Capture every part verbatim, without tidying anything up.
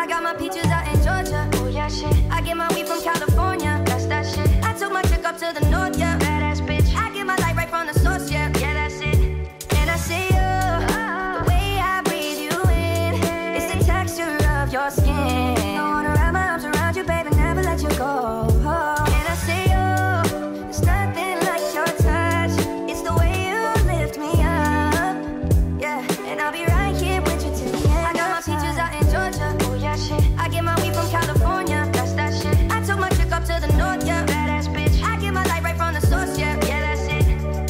I got my peaches out in Georgia. Oh yeah, shit. I get my weed from California. That's that shit. I took my chick up to the north, yeah. Badass bitch. I get my light right from the source, yeah. Yeah, that's it. And I see you. The way I breathe you in. It's the texture of your skin. I wanna wrap my arms around you, baby, never let you go. And I see you. There's nothing like your touch. It's the way you lift me up. Yeah, and I'll be right here with you till the end. I got my peaches out in Georgia. Oh yeah, shit. I get my weed from California. That's that shit. I took my chick up to the north, yeah. Badass bitch. I get my light right from the source, yeah. Yeah, that's it.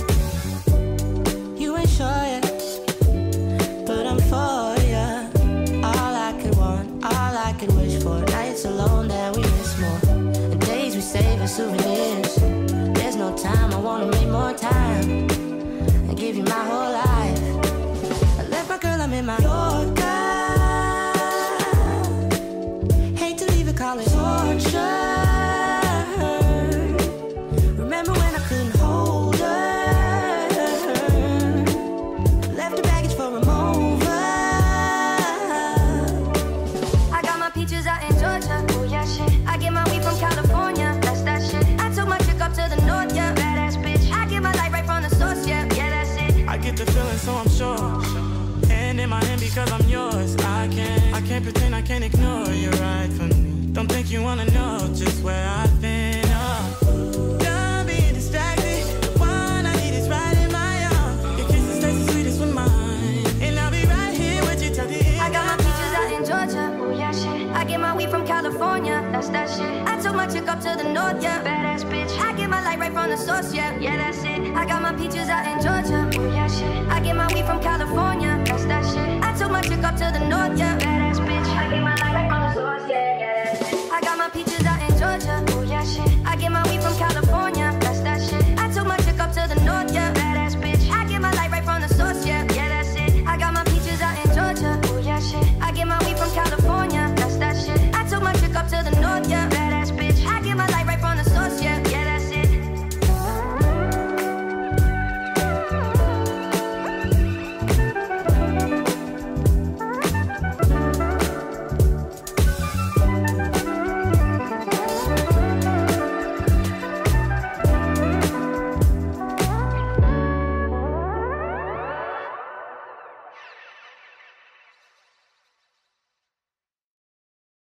You ain't sure yet, but I'm for ya. All I could want, all I could wish for. Nights alone that we miss more, and days we save as souvenirs. There's no time, I wanna make more time and give you my whole life. I left my girl, I'm in my Yorker. Hate to leave it, call it torture. Remember when I couldn't hold her? Left the baggage for a mover. I got my peaches out in Georgia. Oh yeah, shit. I get my weed from California. That's that shit. I took my chick up to the north, yeah. Badass bitch. I get my light right from the source, yeah. Yeah, that's it. I get the feeling, so I'm sure. And in my hand because I'm yours. I can't, I can't pretend, I can't ignore you right from me. Don't think you wanna know just where I've been. Oh, done being distracted. The one I need is right in my arms. Your kisses taste the sweetest with mine, and I'll be right here with you till the end. I got my peaches out in Georgia. Oh yeah, shit. I get my weed from California. That's that shit. I took my chick up to the north, yeah. Badass bitch. I get my light right from the source, yeah. Yeah, that's it. I got my peaches out in Georgia. Oh yeah, shit. I get my weed from California. That's that shit. I took my chick up to the north, yeah.